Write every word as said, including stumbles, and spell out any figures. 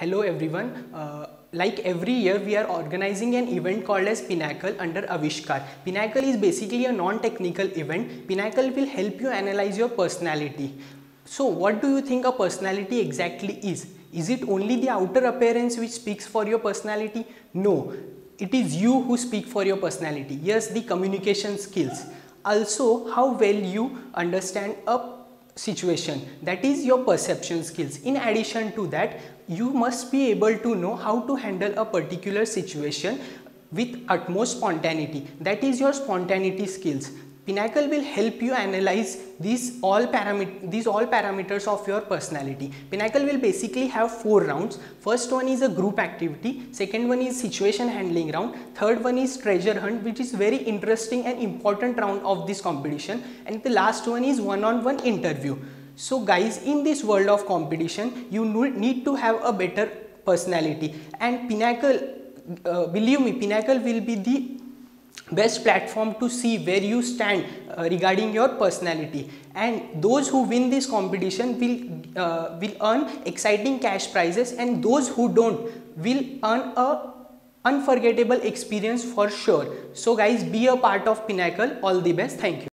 Hello everyone. Uh, like every year we are organizing an event called as Pinnacle under Avishkar. Pinnacle is basically a non-technical event. Pinnacle will help you analyze your personality. So what do you think a personality exactly is? Is it only the outer appearance which speaks for your personality? No, it is you who speak for your personality. Yes, the communication skills. Also, how well you understand a situation, that is your perception skills. In addition to that, you must be able to know how to handle a particular situation with utmost spontaneity, that is your spontaneity skills. Pinnacle will help you analyze these all parameters these all parameters of your personality. Pinnacle will basically have four rounds. First one is a group activity, second one is situation handling round, third one is treasure hunt, which is very interesting and important round of this competition, and the last one is one-on-one interview. So guys, in this world of competition you need to have a better personality, and Pinnacle, uh, believe me, Pinnacle will be the best platform to see where you stand uh, regarding your personality, and those who win this competition will uh, will earn exciting cash prizes, and those who don't will earn a unforgettable experience for sure. So guys, be a part of Pinnacle. All the best. Thank you.